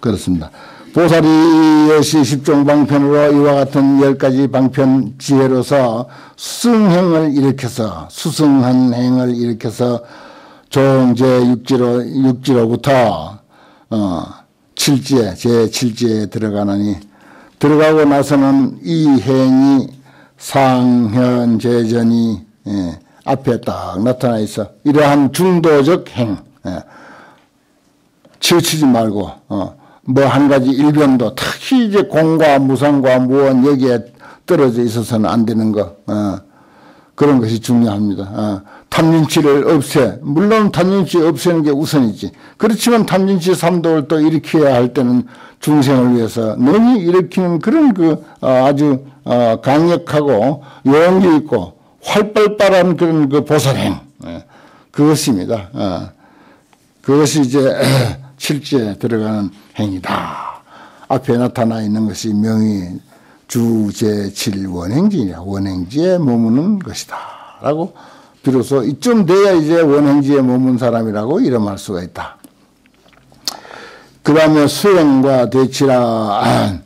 그렇습니다. 보살이여시 십종방편으로 이와 같은 10가지 방편 지혜로서 수승행을 일으켜서 수승한 행을 일으켜서 종제 육지로부터 칠지에 제7지에 들어가느니 들어가고 나서는 이 행이 상현재전이 앞에 딱 나타나 있어. 이러한 중도적 행. 치우치지 말고 뭐 한 가지 일변도 특히 이제 공과 무상과 무원 여기에 떨어져 있어서는 안 되는 거. 그런 것이 중요합니다. 탐진치를 물론 탐진치 없애는 게 우선이지. 그렇지만 탐진치 삼독을 또 일으켜야 할 때는 중생을 위해서 능히 일으키는 그런 아주 강력하고 용기 있고 활발한 그런 보살행. 그것입니다. 그것이 이제 칠지에 들어가는 행위다. 앞에 나타나 있는 것이 명의 주제7 원행지냐. 원행지에 머무는 것이다. 라고 비로소 이쯤 돼야 이제 원행지에 머문 사람이라고 이름할 수가 있다. 그 다음에 수행과 대치라,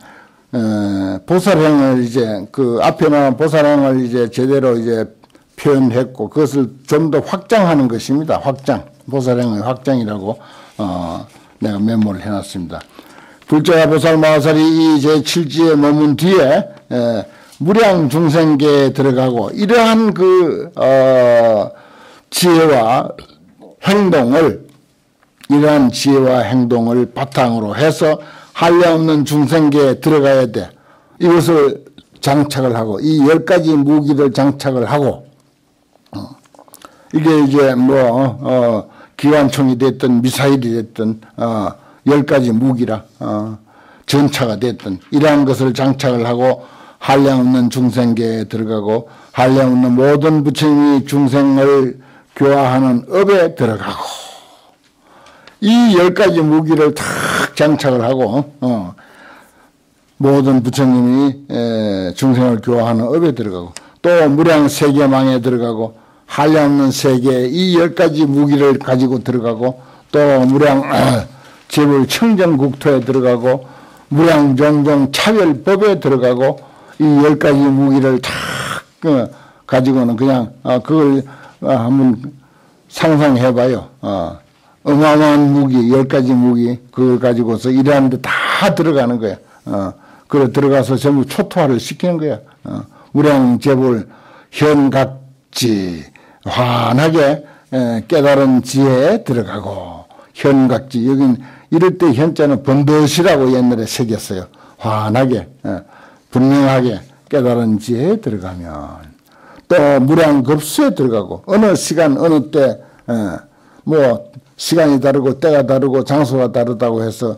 보살행을 이제, 앞에 나온 보살행을 이제 제대로 이제 표현했고, 그것을 좀 더 확장하는 것입니다. 확장. 보살행의 확장이라고, 내가 메모를 해놨습니다. 불자와 보살 마하살이 이 제7지에 머문 뒤에, 무량 중생계에 들어가고, 이러한 지혜와 행동을, 이러한 지혜와 행동을 바탕으로 해서 한량없는 중생계에 들어가야 돼. 이것을 장착을 하고, 이 10가지 무기를 장착을 하고, 이게 이제 기관총이 됐든 미사일이 됐든 10가지 무기라 전차가 됐든 이러한 것을 장착을 하고 한량없는 중생계에 들어가고 한량없는 모든 부처님이 중생을 교화하는 업에 들어가고 이 10가지 무기를 탁 장착을 하고 모든 부처님이 중생을 교화하는 업에 들어가고 또 무량 세계망에 들어가고 한량없는 세계 이 10가지 무기를 가지고 들어가고 또 무량 재물 청정국토에 들어가고 무량 종종 차별법에 들어가고 이 10가지 무기를 탁 가지고는 그냥 그걸 한번 상상해봐요. 어마어마한 무기 10가지 무기 그걸 가지고서 이러한 데 다 들어가는 거야. 그래 들어가서 전부 초토화를 시키는 거야. 무량 재물 현각지 환하게 깨달은 지혜에 들어가고 현각지 여긴 이럴 때 현자는 번듯이라고 옛날에 새겼어요. 환하게 분명하게 깨달은 지혜에 들어가면 또 무량급수에 들어가고 어느 시간 어느 때 시간이 다르고 때가 다르고 장소가 다르다고 해서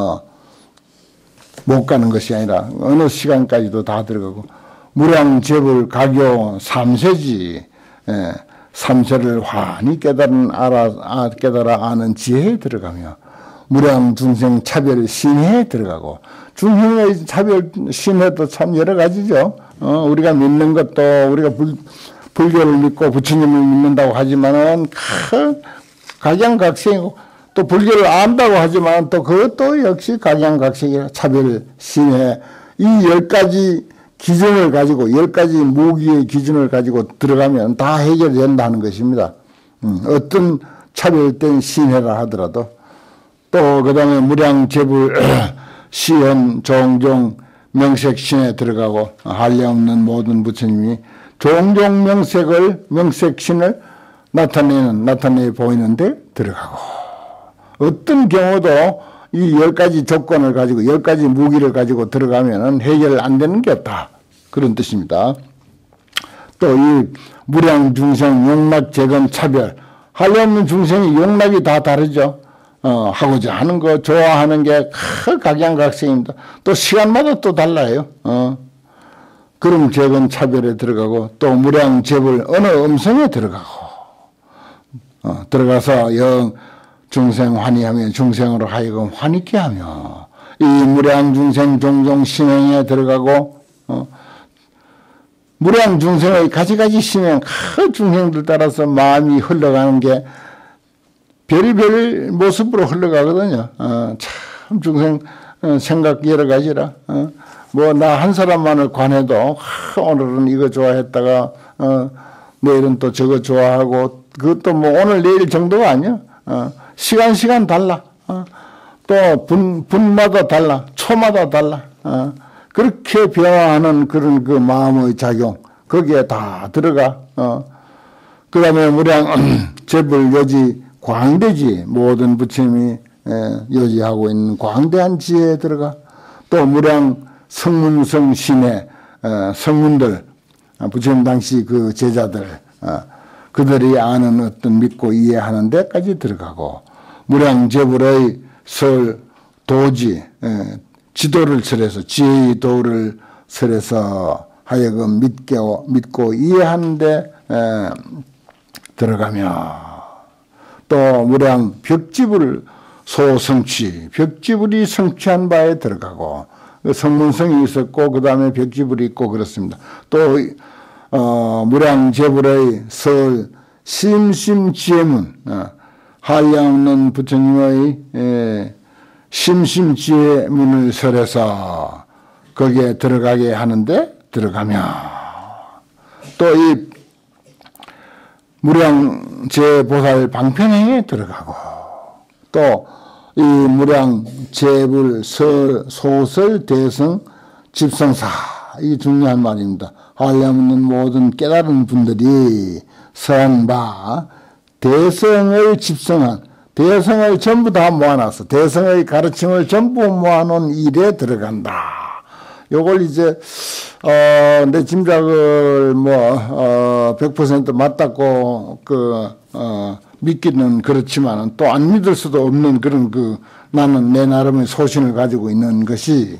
못 가는 것이 아니라 어느 시간까지도 다 들어가고 무량재불 가교 삼세지 삼세를 환히 깨달아 아는 지혜에 들어가며 무량 중생 차별 신혜에 들어가고 중생의 차별 신혜도 참 여러 가지죠. 우리가 믿는 것도 우리가 불교를 믿고 부처님을 믿는다고 하지만은 각양각색이고 또 불교를 안다고 하지만 또 그것도 역시 각양각색이라 차별 신혜 이 10가지 기준을 가지고 10가지 무기의 기준을 가지고 들어가면 다 해결된다는 것입니다. 어떤 차별된 신혜라 하더라도 또 그 다음에 무량재불 시현 종종 명색신에 들어가고 한량없는 모든 부처님이 종종 명색신을 나타내 보이는데 들어가고 어떤 경우도 이 10가지 조건을 가지고 10가지 무기를 가지고 들어가면 해결 안 되는 게 없다. 그런 뜻입니다. 또 이 무량 중생 용락 재건 차별 한량없는 중생이 용락이 다 다르죠. 하고자 하는 거 좋아하는 게 각양각색입니다. 또 시간마다 또 달라요. 그럼 재건 차별에 들어가고 또 무량 재불 어느 음성에 들어가고 들어가서 영 중생 환희하며 중생으로 하여금 환희케 하며 이 무량 중생 종종 신행에 들어가고 무량 중생의 가지가지 신행 중생들 따라서 마음이 흘러가는 게 별의별 모습으로 흘러가거든요. 참 참 중생 생각 여러 가지라. 뭐 나 한 사람만을 관해도 오늘은 이거 좋아했다가 내일은 또 저거 좋아하고 그것도 뭐 오늘 내일 정도가 아니야. 시간 달라. 또 분마다 달라. 초마다 달라. 그렇게 변화하는 그런 그 마음의 작용 거기에 다 들어가. 그 다음에 무량 재불 여지 광대지 모든 부처님이 여지하고 있는 광대한 지혜에 들어가. 또 무량 성문성 신의 성문들 부처님 당시 그 제자들 그들이 아는 어떤 믿고 이해하는 데까지 들어가고 무량 재불의 설 도지 지도를 설해서 지혜의 도를 설해서 하여금 믿고 이해하는 데 들어가며 또 무량 벽지불 소성취 벽지불이 성취한 바에 들어가고 성문성이 있었고 그 다음에 벽지불이 있고 그렇습니다. 또 무량 재불의 설 심심지혜문 한량없는 부처님의 심심지혜문을 설해서 거기에 들어가게 하는데 들어가며 또 이 무량 재보살 방편행에 들어가고 또 이 무량 재불 소설 대성 집성사 이 중요한 말입니다. 한량없는 모든 깨달은 분들이 설한 바 대성을 집성한 대성을 전부 다 모아놨어. 대성의 가르침을 전부 모아놓은 일에 들어간다. 요걸 이제 내 짐작을 100% 맞다고 믿기는 그렇지만은 또 안 믿을 수도 없는 그런 나는 내 나름의 소신을 가지고 있는 것이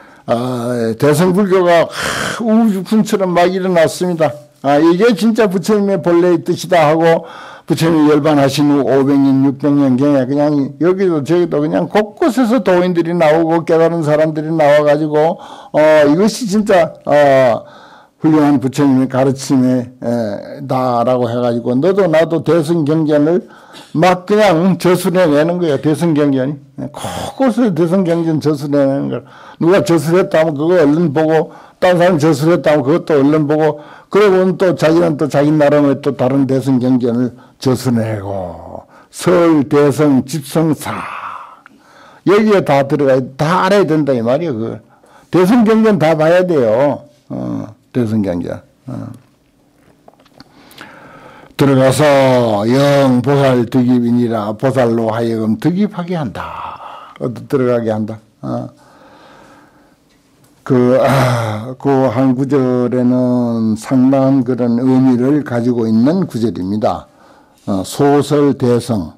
대성불교가 우주fun처럼 막 일어났습니다. 이게 진짜 부처님의 본래의 뜻이다 하고 부처님이 열반하신 후 500년, 600년경에 그냥 여기도 저기도 그냥 곳곳에서 도인들이 나오고 깨달은 사람들이 나와가지고 이것이 진짜 훌륭한 부처님의 가르침에 다라고 해가지고 너도 나도 대승경전을 막 그냥 저술해내는 거야. 대승경전이 곳곳에 대승경전 저술해내는 거야. 누가 저술했다면 그거 얼른 보고 다른 사람이 저술했다면 그것도 얼른 보고 그러고는 또 자기는 또 자기 나름의 또 다른 대승경전을 저술해내고 설 대성 집성사 여기에 다 들어가 다 알아야 된다 이 말이야. 그 대승경전 다 봐야 돼요. 대승경전 들어가서 영 보살 득입이니라 보살로 하여금 득입하게 한다. 들어가게 한다. 그 한 구절에는 상당한 그런 의미를 가지고 있는 구절입니다. 소설 대성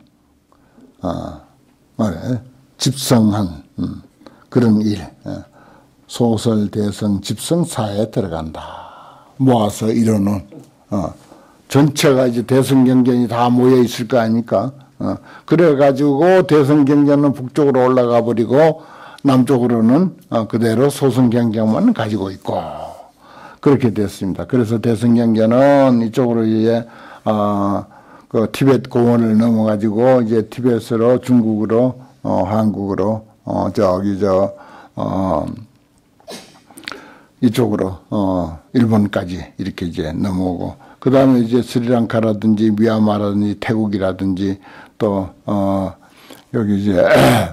집성한 그런 일 소설 대성 집성사에 들어간다. 모아서 이루는 전체가 이제 대성경전이 다 모여 있을 거 아닙니까? 그래가지고 대성경전은 북쪽으로 올라가 버리고 남쪽으로는 그대로 소승경전만 가지고 있고 그렇게 됐습니다. 그래서 대성경전은 이쪽으로 이제 그 티베트 고원을 넘어가지고 이제 티베트로 중국으로 한국으로 이쪽으로 일본까지 이렇게 이제 넘어오고 그 다음에 이제 스리랑카라든지 미얀마라든지 태국이라든지 또 여기 이제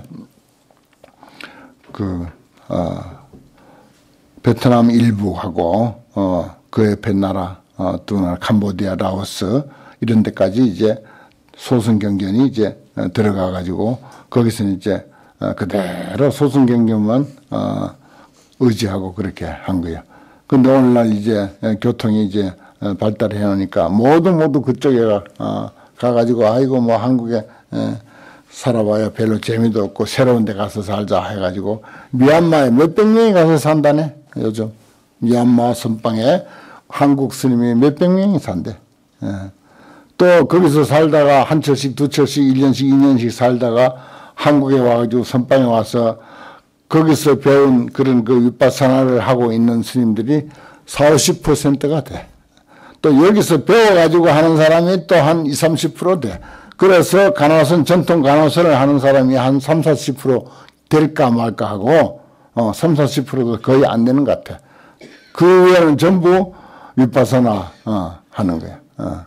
베트남 일부하고 그 옆에 나라 두 나라 캄보디아, 라오스 이런 데까지 이제 소승경전이 이제 들어가 가지고 거기서 이제 그대로 소승경전만 의지하고 그렇게 한 거예요. 근데 오늘날 이제 교통이 이제 발달해 놓으니까 모두 그쪽에 가가지고 아이고 뭐 한국에 살아봐야 별로 재미도 없고 새로운 데 가서 살자 해가지고 미얀마에 몇백 명이 가서 산다네. 요즘 미얀마 선방에 한국 스님이 몇백 명이 산대. 또 거기서 살다가 한 철씩 두 철씩 1년씩 2년씩 살다가 한국에 와가지고 선방에 와서 거기서 배운 그런 그 윗바사나를 하고 있는 스님들이 40, 50%가 돼. 또 여기서 배워가지고 하는 사람이 또 한 20, 30% 돼. 그래서 간화선, 전통 간화선을 하는 사람이 한 30, 40% 될까 말까 하고 3, 40%도 거의 안 되는 것 같아. 그 외에는 전부 윗바사나 하는 거야.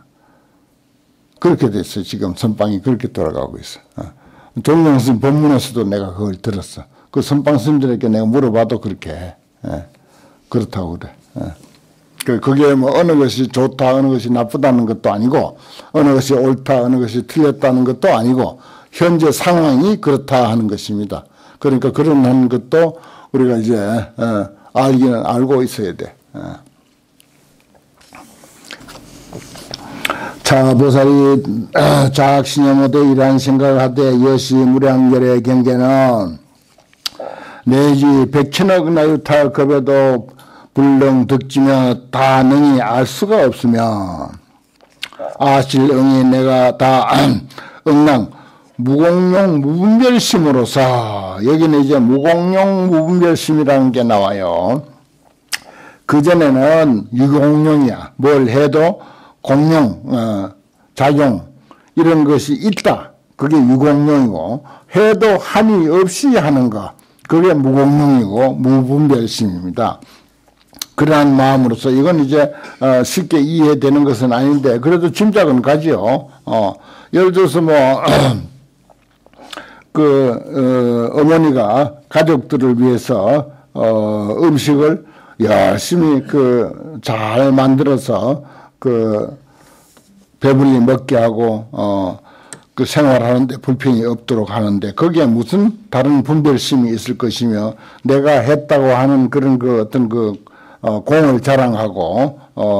그렇게 됐어. 지금 선방이 그렇게 돌아가고 있어. 정명 스님 법문에서도 내가 그걸 들었어. 그 선방 스님들에게 내가 물어봐도 그렇게 해. 그렇다고 그래. 그게 뭐 어느 것이 좋다, 어느 것이 나쁘다는 것도 아니고, 어느 것이 옳다, 어느 것이 틀렸다는 것도 아니고, 현재 상황이 그렇다 하는 것입니다. 그러니까 그런 것도 우리가 이제 알기는 알고 있어야 돼. 자, 보살이 자학신여모대 이러한 생각을 하되 여시 무량결의 경계는 내지 백천억 나유타 급에도 불능 득지며 다 능히 알 수가 없으며 아실응이 내가 다 응랑 무공용 무분별심으로서 여기는 이제 무공용 무분별심이라는 게 나와요. 그전에는 유공용이야. 뭘 해도 공용, 작용 이런 것이 있다. 그게 유공용이고 해도 한이 없이 하는 거 그게 무공용이고 무분별심입니다. 그러한 마음으로서 이건 이제 쉽게 이해되는 것은 아닌데 그래도 짐작은 가지요. 예를 들어서 뭐 어머니가 가족들을 위해서 음식을 열심히 잘 만들어서 배불리 먹게 하고 생활하는데 불편이 없도록 하는데 거기에 무슨 다른 분별심이 있을 것이며 내가 했다고 하는 그런 어떤 공을 자랑하고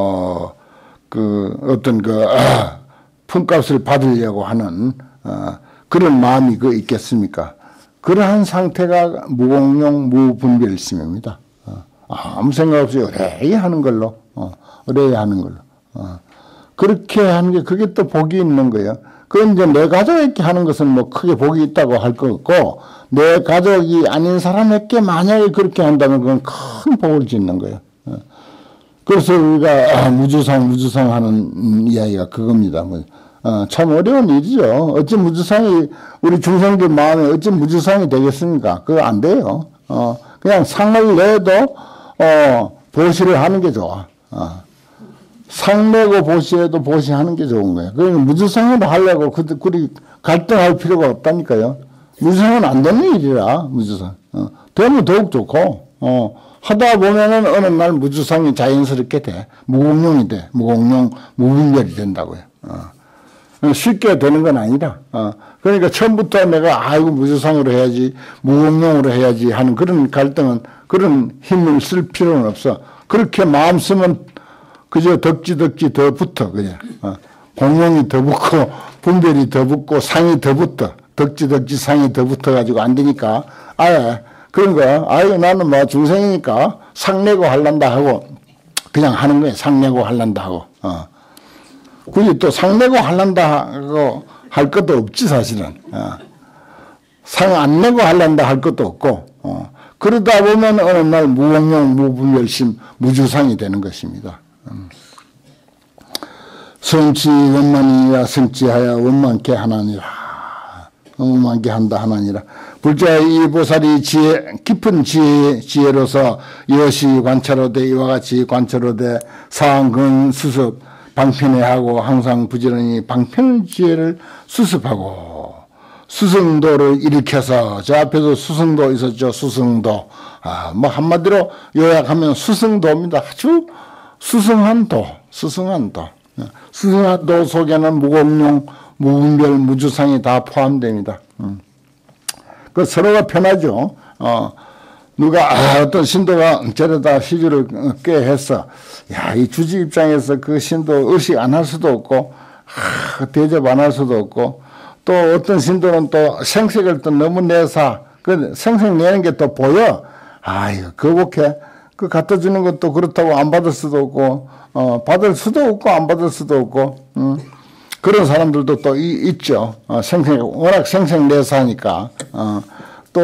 어떤 품값을 받으려고 하는 그런 마음이 있겠습니까? 그러한 상태가 무공용 무분별심입니다. 아무 생각 없이 의뢰히 하는 걸로 의뢰히 하는 걸로 그렇게 하는 게 그게 또 복이 있는 거예요. 그건 이제 내 가족에게 하는 것은 뭐 크게 복이 있다고 할 거 없고 내 가족이 아닌 사람에게 만약에 그렇게 한다면 그건 큰 복을 짓는 거예요. 그래서 우리가 무주상 하는 이야기가 그겁니다. 참 어려운 일이죠. 어찌 무주상이 우리 중생들 마음에 어찌 무주상이 되겠습니까? 그거 안 돼요. 그냥 상을 내도 보시를 하는 게 좋아. 상 내고 보시해도 보시하는 게 좋은 거예요. 그러니까 무주상으로 하려고 그리 갈등할 필요가 없다니까요. 무주상은 안 되는 일이라 무주상. 되면 더욱 좋고 하다 보면은 어느 날 무주상이 자연스럽게 돼. 무공용이 돼. 무공용 무분별이 된다고요. 쉽게 되는 건 아니라. 그러니까 처음부터 내가 아이고 무주상으로 해야지 무공용으로 해야지 하는 그런 갈등은 그런 힘을 쓸 필요는 없어. 그렇게 마음 쓰면 그저 덕지 더 붙어 그냥 공용이 더 붙고 분별이 더 붙고 상이 더 붙어 덕지 상이 더 붙어 가지고 안 되니까 아예 그런 거야. 아유 나는 뭐 중생이니까 상 내고 할란다 하고 그냥 하는 거야. 상 내고 할란다 하고 굳이 또 상 내고 할란다 하고 할 것도 없지 사실은. 상 안 내고 할란다 할 것도 없고 그러다 보면 어느 날 무공용 무분별심 무주상이 되는 것입니다. 성치 원만이라 성치하여 원만케 하나니라. 원만케 한다 하나니라. 불자의 이 보살이 깊은 지혜로서 여시 관찰하되 이와 같이 관찰하되 사항근 수습 방편해하고 항상 부지런히 방편 지혜를 수습하고 수승도를 일으켜서 저 앞에도 수승도 있었죠. 수승도. 뭐 한마디로 요약하면 수승도입니다. 아주 수승한 도. 수승한 도 속에는 무공용, 무분별, 무주상이 다 포함됩니다. 그 서로가 편하죠. 누가 어떤 신도가 저러다 시주를 꽤 했어. 야, 이 주지 입장에서 그 신도 의식 안 할 수도 없고 대접 안 할 수도 없고 또 어떤 신도는 또 생색을 또 너무 내사 그 생색 내는 게 또 보여. 아유, 거북해. 그 갖다 주는 것도 그렇다고 안 받을 수도 없고 받을 수도 없고 안 받을 수도 없고 그런 사람들도 또 있죠. 워낙 생색내사니까 또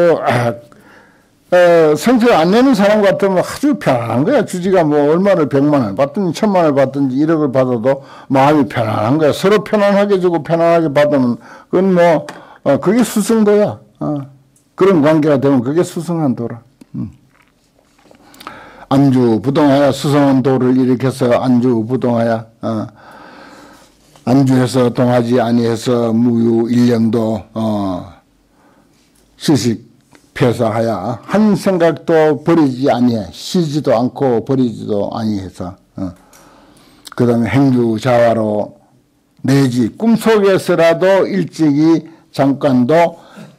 생색 안 내는 사람 같으면 아주 편안한 거야. 주지가 뭐 얼마를 100만을 받든지 1000만을 받든지 1억을 받아도 마음이 편안한 거야. 서로 편안하게 주고 편안하게 받으면 그건 뭐 그게 수승도야. 그런 관계가 되면 그게 수승한 도라. 안주부동하여 수승한 도를 일으켜서 안주부동하여 안주해서 동하지 아니해서 무유 일령도 시식 폐사하여 한 생각도 버리지 아니해 쉬지도 않고 버리지도 아니해서 그 다음에 행주자화로 내지 꿈속에서라도 일찍이 잠깐도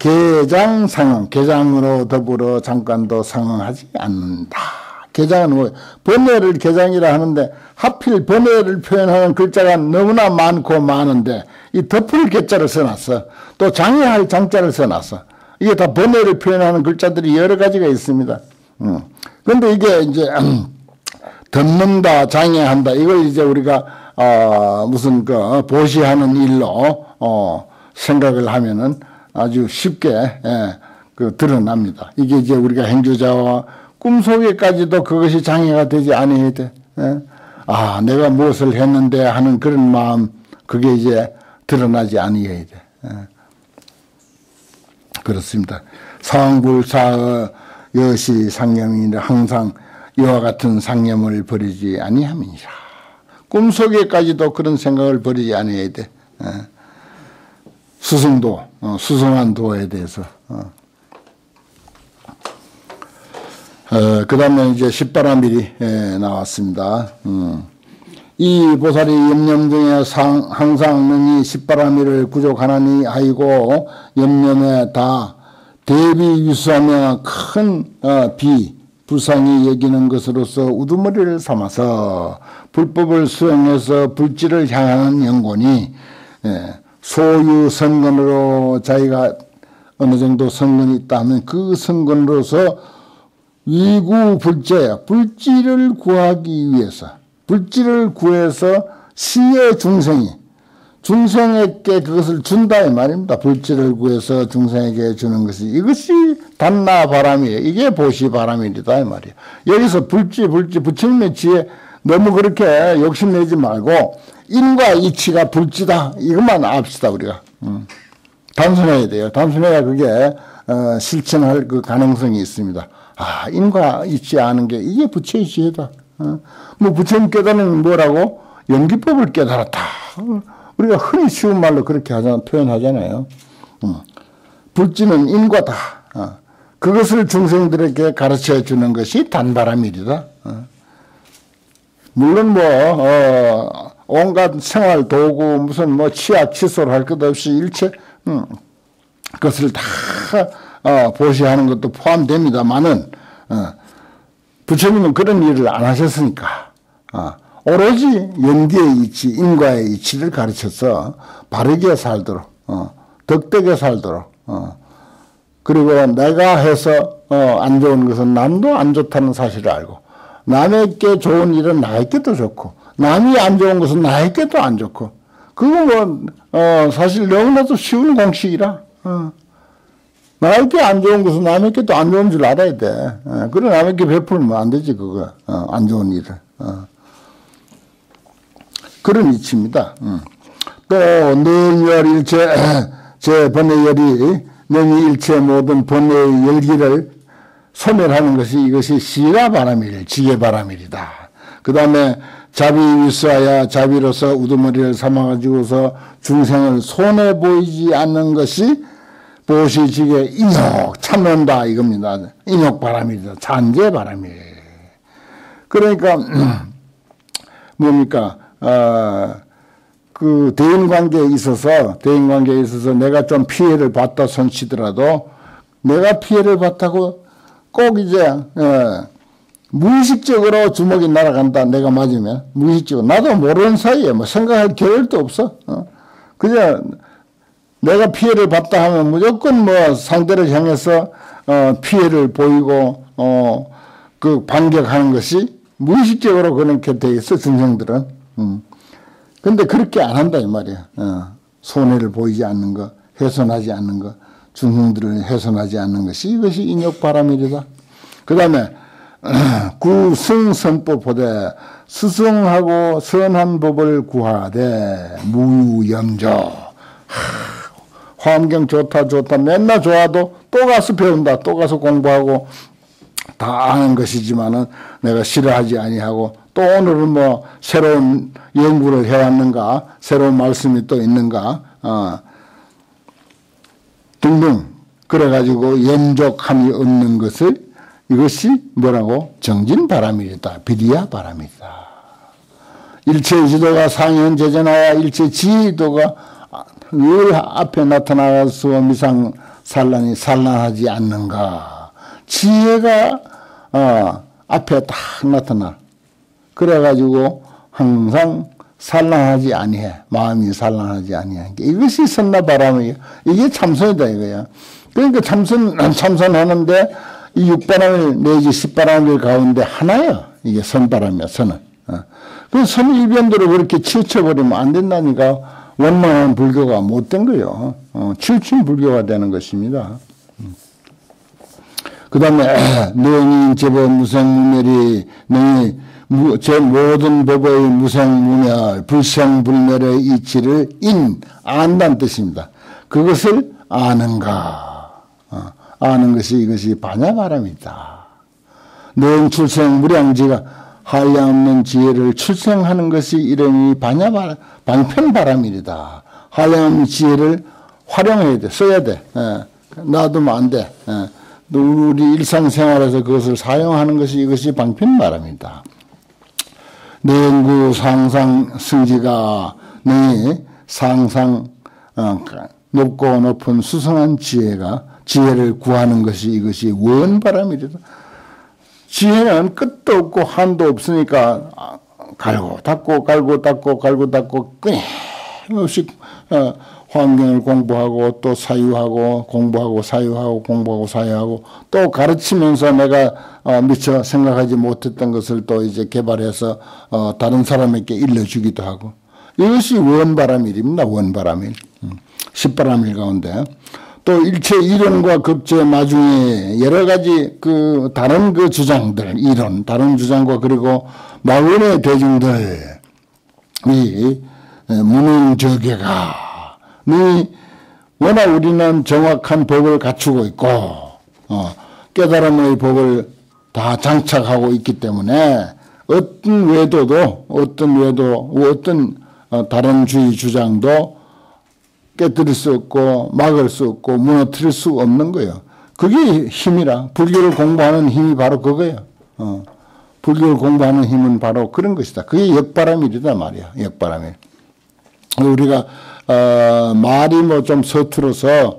개장으로 더불어 잠깐도 상응하지 않는다. 개장은 뭐 번뇌를 개장이라 하는데 하필 번뇌를 표현하는 글자가 너무나 많고 많은데 이 덮을 개자를 써놨어. 또 장애할 장자를 써놨어. 이게 다 번뇌를 표현하는 글자들이 여러 가지가 있습니다. 그런데 이게 이제 덮는다, 장애한다 이걸 이제 우리가 무슨 그 보시하는 일로 생각을 하면은 아주 쉽게 그 드러납니다. 이게 이제 우리가 행주자와 꿈속에까지도 그것이 장애가 되지 아니해야 돼. 아, 내가 무엇을 했는데 하는 그런 마음, 그게 이제 드러나지 아니해야 돼. 그렇습니다. 상불사의 여시 상념이니 항상 이와 같은 상념을 버리지 아니함이니라. 꿈속에까지도 그런 생각을 버리지 아니해야 돼. 수승도, 수승한 도에 대해서. 그 다음에 이제 십바라밀이 나왔습니다. 이 보살이 염념 중에 항상 능히 십바라밀을 구족하나니 하이고 염념에 다 대비위수하며 큰 불상이 여기는 것으로서 우두머리를 삼아서 불법을 수행해서 불지를 향하는 영혼이 소유 선건으로 자기가 어느 정도 선건이 있다 하면 그 선건으로서 위구 불제야. 불지를 구하기 위해서 불지를 구해서 시의 중생에게 그것을 준다 이 말입니다. 불지를 구해서 중생에게 주는 것이 이것이 단나바람이에요. 이게 보시바람이다 이 말이에요. 여기서 불지 부처님의 지혜 너무 그렇게 욕심내지 말고 인과 이치가 불지다 이것만 압시다 우리가. 단순해야 돼요. 단순해야 그게 실천할 그 가능성이 있습니다. 아, 인과 이치 아는 게 이게 부처의 지혜다. 뭐 부처님 깨달으면 뭐라고? 연기법을 깨달았다. 우리가 흔히 쉬운 말로 그렇게 표현하잖아요. 불지는 인과다. 그것을 중생들에게 가르쳐 주는 것이 단바라밀이다. 물론 뭐 온갖 생활 도구 무슨 뭐 치약 칫솔 할 것 없이 일체 그것을 다 보시하는 것도 포함됩니다만은 부처님은 그런 일을 안 하셨으니까 오로지 연기의 이치, 인과의 이치를 가르쳐서 바르게 살도록 덕되게 살도록 그리고 내가 해서 안 좋은 것은 남도 안 좋다는 사실을 알고 남에게 좋은 일은 나에게도 좋고 남이 안 좋은 것은 나에게도 안 좋고 그거 뭐 사실 너무나도 쉬운 공식이라 나에게 안 좋은 것은 남에게도 안 좋은 줄 알아야 돼. 그래 남에게 베풀면 안 되지 그거 안 좋은 일을. 그런 이치입니다. 또 능열일체 제 번뇌열이 능히 일체 모든 번뇌의 열기를 소멸하는 것이 이것이 시가바라밀 지게바라밀이다. 그 다음에 자비위수하여 자비로서 우두머리를 삼아가지고서 중생을 손해 보이지 않는 것이 보시지게 인욕 참는다 이겁니다. 인욕바람이다. 잔재바람이. 그러니까 뭡니까? 그 대인관계에 있어서 내가 좀 피해를 받다 손치더라도 내가 피해를 받다고 꼭 이제 무의식적으로 주먹이 날아간다. 내가 맞으면 무의식적으로 나도 모르는 사이에 뭐 생각할 겨를도 없어. 그냥 내가 피해를 받다 하면 무조건 뭐 상대를 향해서 피해를 보이고 그 반격하는 것이 무의식적으로 그렇게 돼 있어 중생들은. 근데 그렇게 안 한다 이 말이야. 손해를 보이지 않는 거, 훼손하지 않는 거, 중생들을 훼손하지 않는 것이 이것이 인욕바라밀이다. 그 다음에 구승선법보되 스승하고 선한 법을 구하되 무유염조 환경 좋다 맨날 좋아도 또 가서 배운다, 또 가서 공부하고 다 아는 것이지만은 내가 싫어하지 아니하고 또 오늘은 뭐 새로운 연구를 해왔는가, 새로운 말씀이 또 있는가, 등등 그래가지고 연족함이 없는 것을 이것이 뭐라고? 정진바람이다. 비리야 바람이다. 일체지도가 상현재전하여 일체지도가 늘 앞에 나타나서 미상산란이 산란하지 않는가. 지혜가 앞에 딱 나타나. 그래가지고 항상 산란하지 아니해. 마음이 산란하지 아니해. 이것이 선나바람이에요. 이게 참선이다 이거야. 그러니까 참선하는데 이 육바람일 내지 십바람일 가운데 하나요. 이게 선바람이야, 선은. 그 선일변도로 그렇게 치우쳐버리면 안 된다니까 원만한 불교가 못된 거예요. 치우친 불교가 되는 것입니다. 그 다음에 능인 제법 무생무멸이 능이 제 모든 법의 무생무멸 불생불멸의 이치를 안다는 뜻입니다. 그것을 아는가. 아는 것이 이것이 반야바람이다. 능 출생 무량지가 한량없는 지혜를 출생하는 것이 이름이 방편바람이다. 한량없는 지혜를 활용해야 돼. 써야 돼. 놔두면 안 돼. 우리 일상생활에서 그것을 사용하는 것이 이것이 방편바람이다. 능구 상상 승지가 능이 상상 높고 높은 수성한 지혜를 구하는 것이 이것이 원바람이다. 지혜는 끝도 없고 한도 없으니까 갈고 닦고 끊임없이 환경을 공부하고 또 사유하고 공부하고 사유하고 또 가르치면서 내가 미처 생각하지 못했던 것을 또 이제 개발해서 다른 사람에게 일러주기도 하고 이것이 원바람일입니다. 원바람일. 십바람일 가운데 또 일체 이론과 극제 마중에 여러 가지 다른 주장들, 다른 주장과 그리고 마원의 대중들이 무능저개가 워낙 우리는 정확한 법을 갖추고 있고 깨달음의 법을 다 장착하고 있기 때문에 어떤 다른 주의 주장도 깨뜨릴 수 없고 막을 수 없고 무너뜨릴 수 없는 거예요. 그게 힘이라. 불교를 공부하는 힘이 바로 그거예요. 불교를 공부하는 힘은 바로 그런 것이다. 그게 역바람일이다 말이야. 역바람일. 우리가 말이 뭐 좀 서툴어서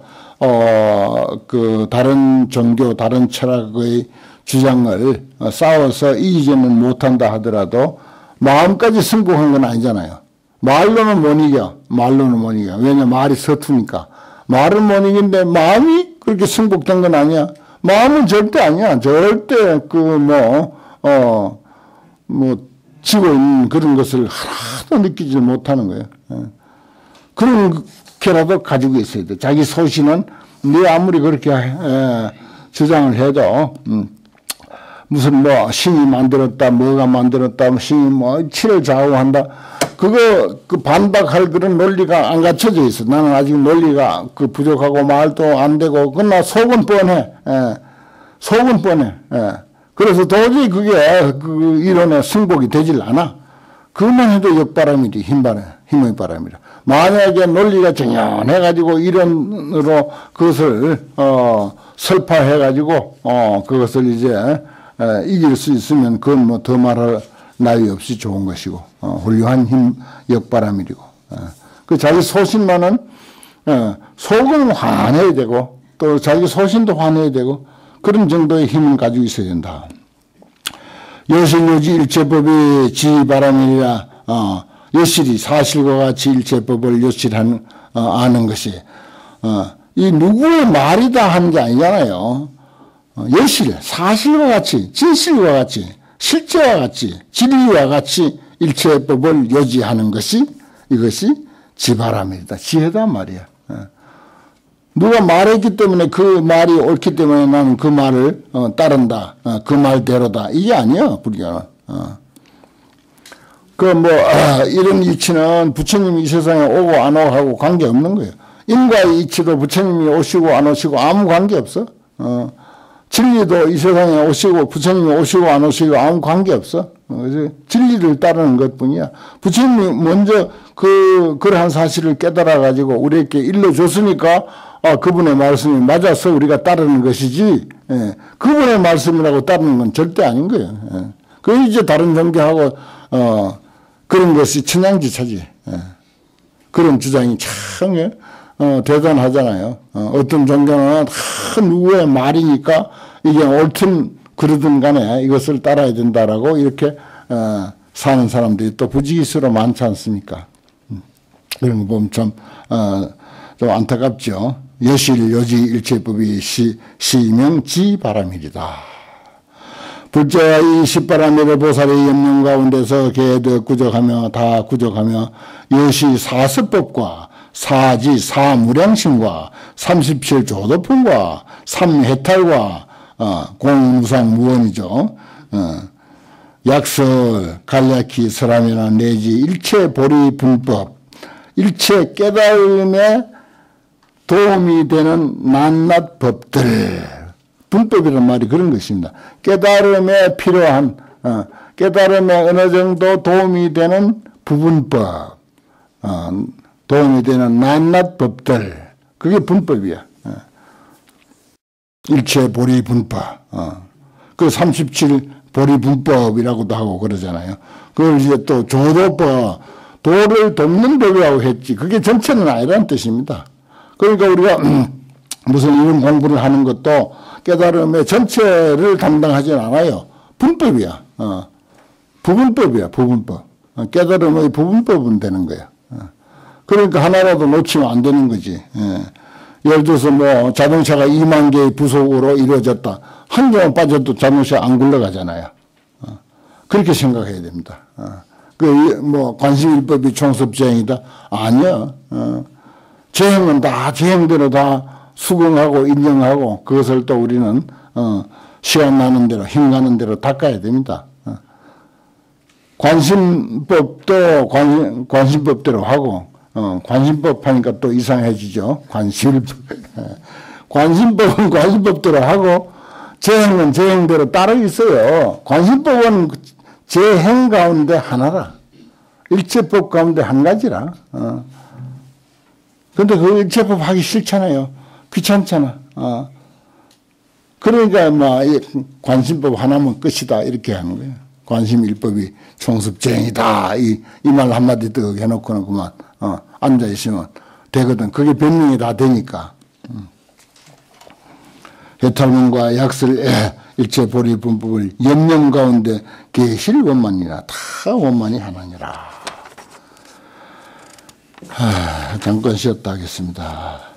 다른 종교, 다른 철학의 주장을 싸워서 이기지는 못한다 하더라도 마음까지 승복한 건 아니잖아요. 말로는 못 이겨. 왜냐 말이 서투니까. 말은 못 이긴데 마음이 그렇게 승복된 건 아니야. 마음은 절대 아니야. 절대 지고 있는 그런 것을 하나도 느끼지 못하는 거예요. 그렇게라도 가지고 있어야 돼. 자기 소신은 네 아무리 그렇게 주장을 해도 무슨 신이 만들었다, 뭐가 만들었다, 신이 치를 좌우한다. 그 반박할 그런 논리가 안 갖춰져 있어. 나는 아직 논리가 부족하고 말도 안 되고, 그러나 속은 뻔해. 속은 뻔해. 그래서 도저히 그게 이론에 승복이 되질 않아. 그것만 해도 역바람이지, 힘의 바람이라. 만약에 논리가 정연해가지고 이론으로 그것을, 설파해가지고, 그것을 이제, 이길 수 있으면 그건 더 말할 나위 없이 좋은 것이고, 훌륭한 힘, 역바람이고. 그 자기 소신만은, 속은 환해야 되고, 또 자기 소신도 환해야 되고, 그런 정도의 힘을 가지고 있어야 된다. 여실요지 일체법이 지바람이라, 여실이 사실과 같이 일체법을 여실하는, 아는 것이, 이 누구의 말이다 하는 게 아니잖아요. 여실, 사실과 같이, 진실과 같이, 실제와 같이, 진리와 같이 일체법을 요지하는 것이 이것이 지바람이다. 지혜다 말이야. 누가 말했기 때문에 그 말이 옳기 때문에 나는 그 말을 따른다. 그 말대로다. 이게 아니야, 불교는. 이런 이치는 부처님이 이 세상에 오고 안 오고 하고 관계없는 거예요. 인과의 이치도 부처님이 오시고 안 오시고 아무 관계없어. 진리도 이 세상에 오시고 부처님이 오시고 안 오시고 아무 관계없어. 그래서 진리를 따르는 것뿐이야. 부처님이 먼저 그러한 사실을 깨달아 가지고 우리에게 일러줬으니까 그분의 말씀이 맞아서 우리가 따르는 것이지, 예, 그분의 말씀이라고 따르는 건 절대 아닌 거예요. 예. 그 이제 다른 종교하고 그런 것이 천양지차지. 예. 그런 주장이 참 대단하잖아요. 어떤 종교는 누구의 말이니까 이게 옳든 그러든 간에 이것을 따라야 된다라고 이렇게 사는 사람들이 또 부지기수로 많지 않습니까? 그런 거 보면 좀 안타깝죠. 여실 요지 일체법이 시명 지바람이리다. 불자와 이 십바람이를 보살의 염령 가운데서 개도 구적하며 다 구적하며 여시 사스법과 사지 사무량심과 37조도품과 삼해탈과 공무상 무언이죠. 약설 간략히 설하면나 내지 일체 보리 분법 일체 깨달음에 도움이 되는 낱낱 법들. 분법이란 말이 그런 것입니다. 깨달음에 필요한, 깨달음에 어느 정도 도움이 되는 부분법, 도움이 되는 낱낱 법들. 그게 분법이야. 일체 보리 분법. 그 37 보리 분법이라고도 하고 그러잖아요. 그걸 이제 또 조도법, 도를 돕는 법이라고 했지. 그게 전체는 아니라는 뜻입니다. 그러니까 우리가 무슨 이런 공부를 하는 것도 깨달음의 전체를 담당하진 않아요. 분법이야. 부분법이야, 부분법. 깨달음의 부분법은 되는 거야. 그러니까 하나라도 놓치면 안 되는 거지. 예를 들어서 뭐 자동차가 2만 개의 부속으로 이루어졌다. 한 개만 빠져도 자동차 안 굴러가잖아요. 그렇게 생각해야 됩니다. 뭐 관심일법이 총섭재행이다. 아니야. 재행은 다 재행대로 다 수긍하고 인정하고 그것을 또 우리는 시간 나는 대로 힘 가는 대로 닦아야 됩니다. 관심법도 관심법대로 하고 관심법 하니까 또 이상해지죠. 관심법은 관심법대로 하고 재행은 재행대로 따로 있어요. 관심법은 재행 가운데 하나라. 일체법 가운데 한 가지라. 근데 그 일체법 하기 싫잖아요. 귀찮잖아. 그러니까 관심법 하나면 끝이다 이렇게 하는 거예요. 관심일법이 총섭재행이다. 이 말 한마디 더 해놓고는 그만 앉아있으면 되거든. 그게 변명이 다 되니까. 해탈문과 약설 일체 보리 분법을 염령 가운데 계실 원만이라 다 원만이 하나니라. 잠깐 쉬었다 하겠습니다.